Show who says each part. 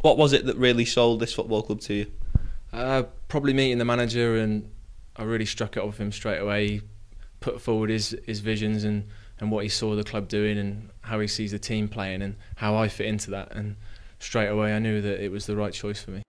Speaker 1: What was it that really sold this football club to you?
Speaker 2: Probably meeting the manager, and I really struck it up with him straight away. He put forward his visions and what he saw the club doing and how he sees the team playing and how I fit into that. And straight away I knew that it was the right choice for me.